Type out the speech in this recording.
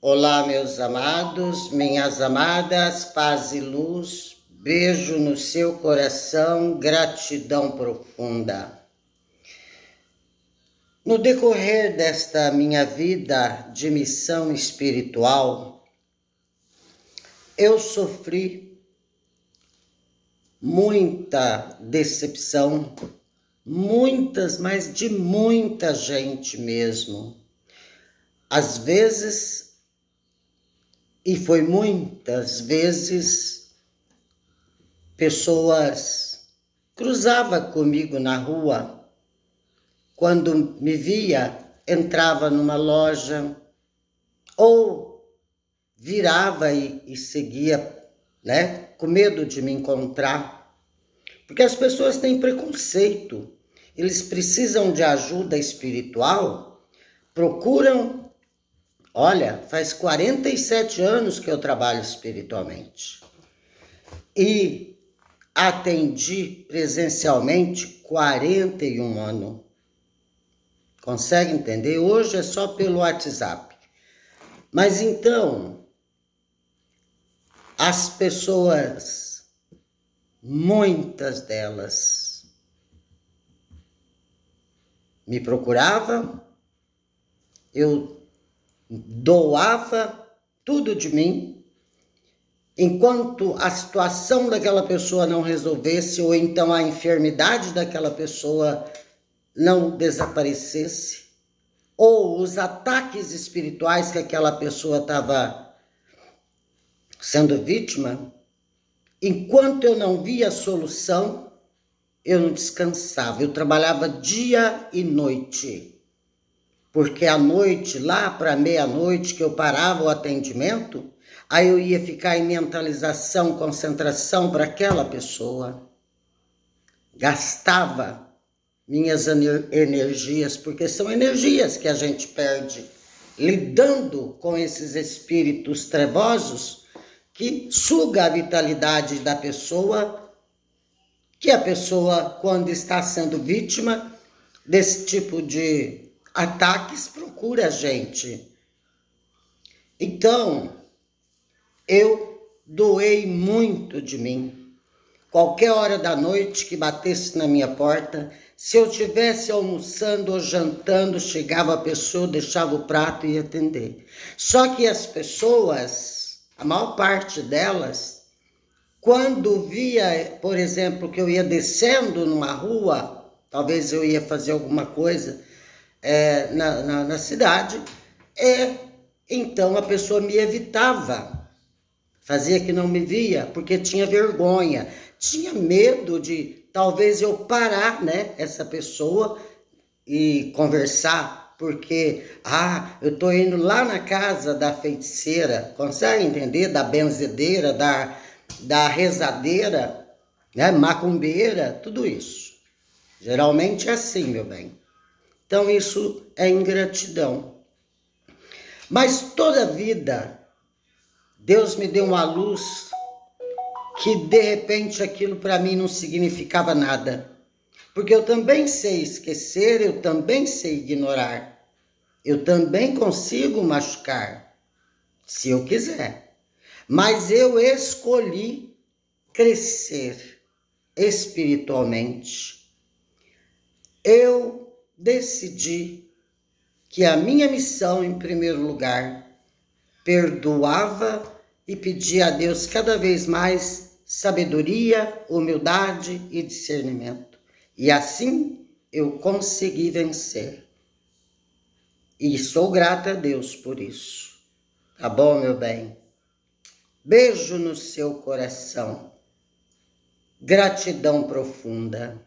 Olá, meus amados, minhas amadas, paz e luz, beijo no seu coração, gratidão profunda. No decorrer desta minha vida de missão espiritual, eu sofri muita decepção, mas de muita gente mesmo. Às vezes, e foi muitas vezes, pessoas cruzavam comigo na rua, quando me via, entrava numa loja, ou virava e seguia, né, com medo de me encontrar, porque as pessoas têm preconceito, eles precisam de ajuda espiritual, procuram. Olha, faz 47 anos que eu trabalho espiritualmente e atendi presencialmente 41 anos. Consegue entender? Hoje é só pelo WhatsApp. Mas então, as pessoas, muitas delas, me procuravam, eu doava tudo de mim, enquanto a situação daquela pessoa não resolvesse, ou então a enfermidade daquela pessoa não desaparecesse, ou os ataques espirituais que aquela pessoa estava sendo vítima, enquanto eu não via a solução, eu não descansava, eu trabalhava dia e noite. Porque à noite, lá para meia-noite, que eu parava o atendimento, aí eu ia ficar em mentalização, concentração para aquela pessoa. Gastava minhas energias, porque são energias que a gente perde lidando com esses espíritos trevosos que suga a vitalidade da pessoa, que a pessoa, quando está sendo vítima desse tipo de ataques, procura a gente. Então, eu doei muito de mim. Qualquer hora da noite que batesse na minha porta, se eu estivesse almoçando ou jantando, chegava a pessoa, deixava o prato e ia atender. Só que as pessoas, a maior parte delas, quando via, por exemplo, que eu ia descendo numa rua, talvez eu ia fazer alguma coisa, na cidade, então a pessoa me evitava, fazia que não me via, porque tinha vergonha, tinha medo de talvez eu parar, né, essa pessoa e conversar, porque, eu tô indo lá na casa da feiticeira, consegue entender? Da benzedeira, da rezadeira, né, macumbeira, tudo isso. Geralmente é assim, meu bem. Então, isso é ingratidão. Mas toda a vida, Deus me deu uma luz que, de repente, aquilo para mim não significava nada. Porque eu também sei esquecer, eu também sei ignorar. Eu também consigo machucar, se eu quiser. Mas eu escolhi crescer espiritualmente. Eu decidi que a minha missão, em primeiro lugar, perdoava e pedia a Deus cada vez mais sabedoria, humildade e discernimento. E assim eu consegui vencer. E sou grata a Deus por isso. Tá bom, meu bem? Beijo no seu coração. Gratidão profunda.